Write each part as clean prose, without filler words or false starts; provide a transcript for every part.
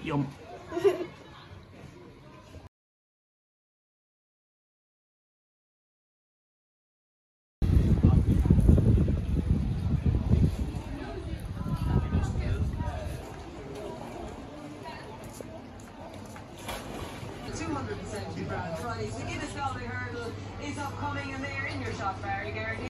Yum. Grand Prize. The Guinness Galway Hurdle is upcoming and they are in your shop, Barry Garrity.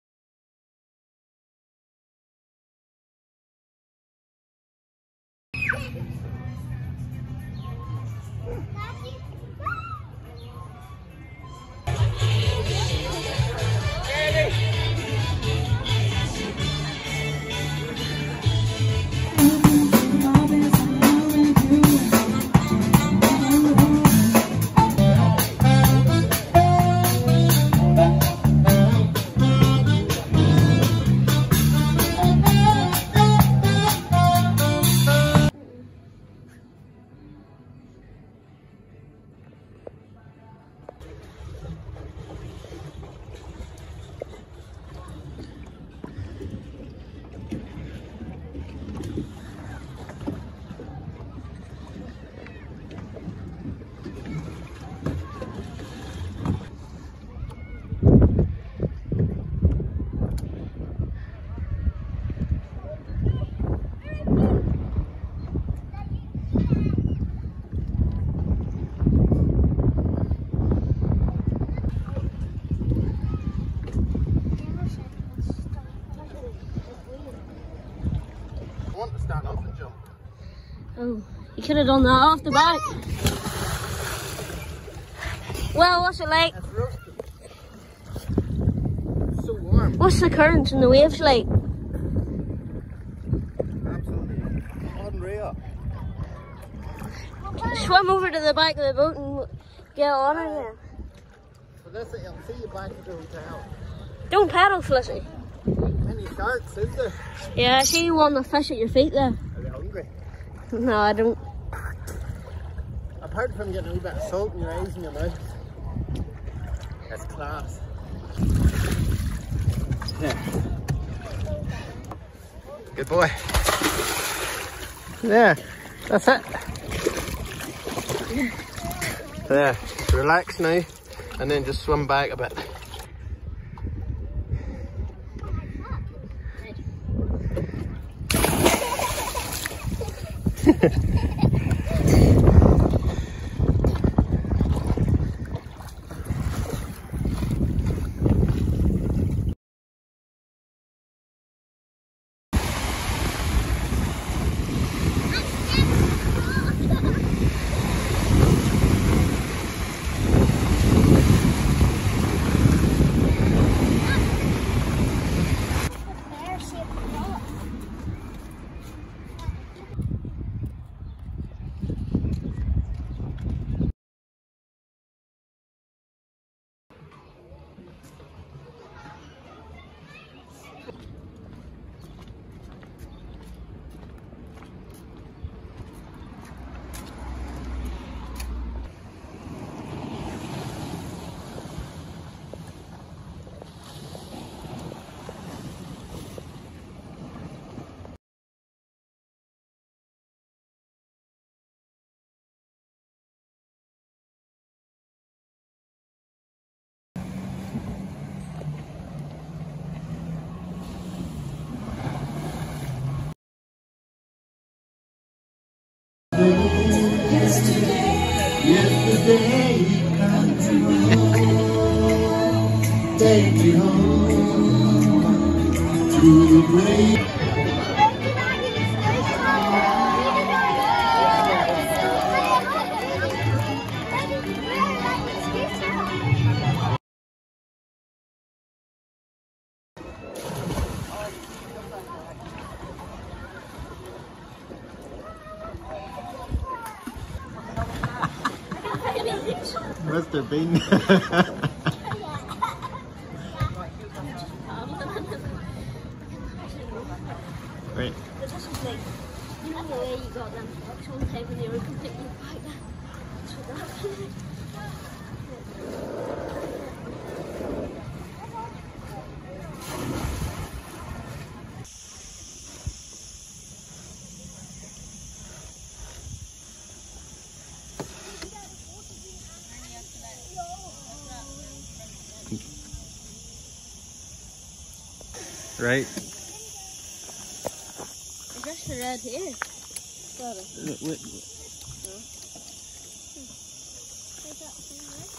Oh, you could have done that off the back. Well, what's it like? It's roasted. It's so warm. What's the currents and the waves like? Absolutely unreal. Swim over to the back of the boat and get on in there. So this, I'll see you back at the hotel. Don't paddle, Felicity. Any sharks, is there? Yeah, I see you want to fish at your feet there. Are you hungry? No, I don't. Apart from getting a wee bit of salt in your eyes and your mouth, that's class. Yeah. Good boy. There, that's it. There, relax now, and then just swim back a bit. Yesterday you come home, take me home to the grave. Mr. Bean. Right. This is like, you know the way you got them books one time when they were completely white? That's what happened. Right? I just read here. Got it. Wait. Is that thing right?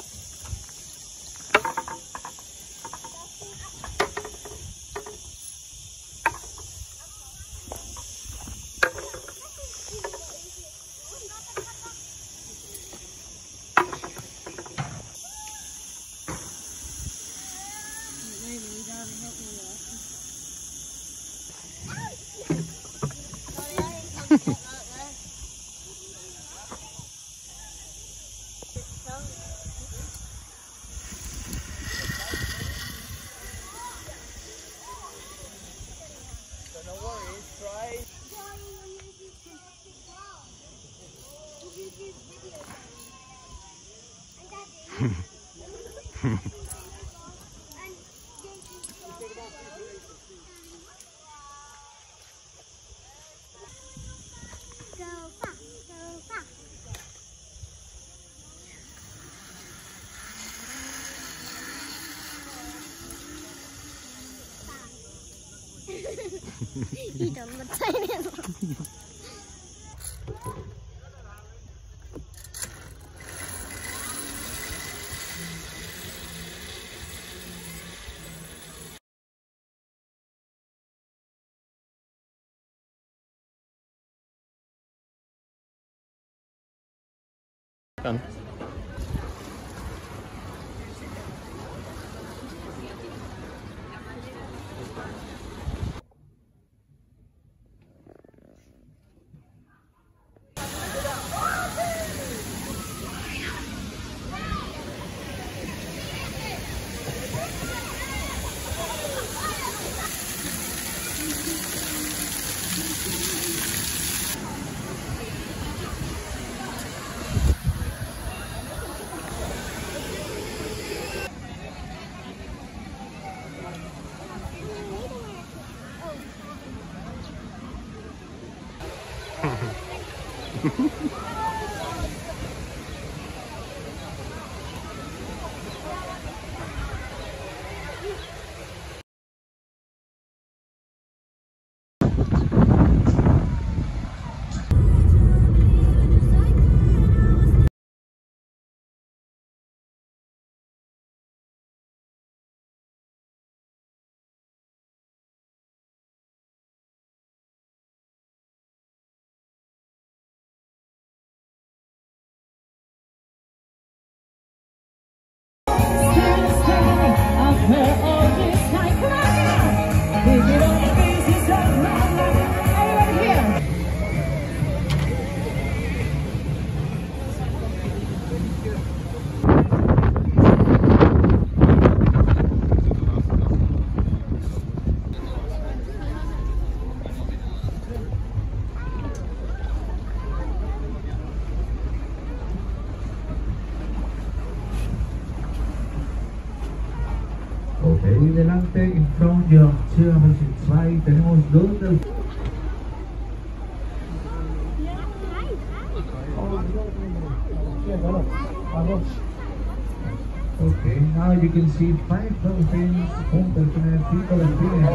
You don't look tiny. Done. Ok, delante, in front your chair, position 2, tenemos dos del... Okay, now you can see 5 dolphins, un delfines, 5 delfines.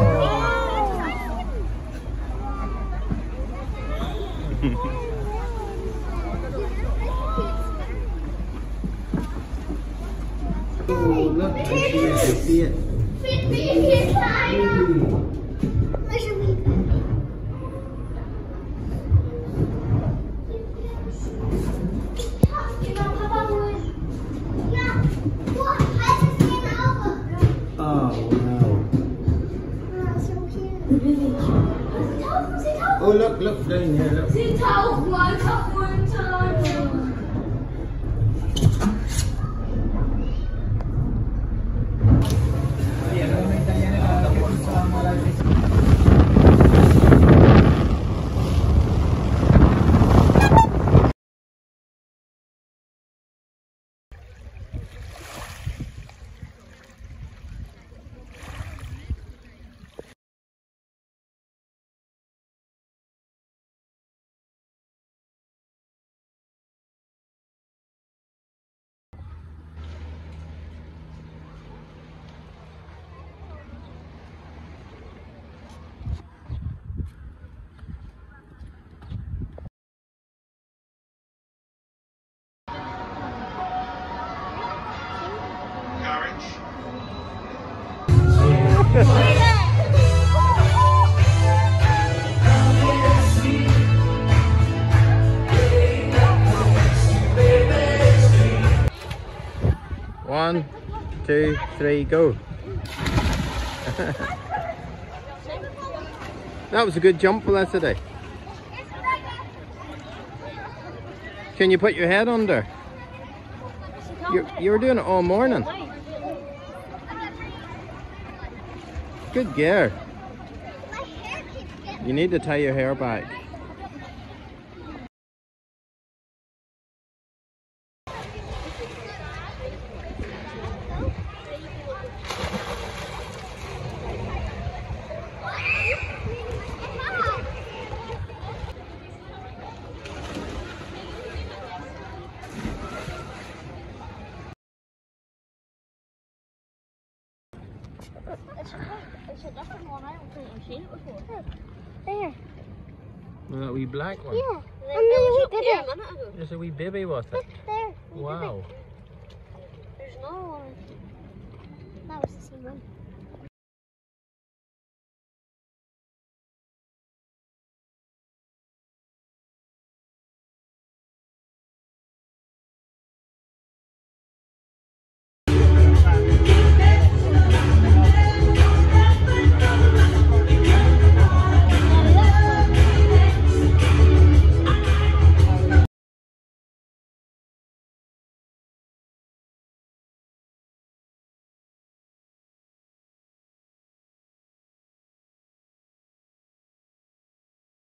Oh, look, I see it. Oh, look, down here, look. Sie tauchen einfach runter. One, 2, 3, go. That was a good jump, Felicity. Can you put your head under? You were doing it all morning. Good gear. You need to tie your hair back. It's a different one. I don't think I've seen it before. There. Well, that wee black one? Yeah. There was up here a minute ago. There's a wee baby with it. There. Wow. There's another one. That was the same one.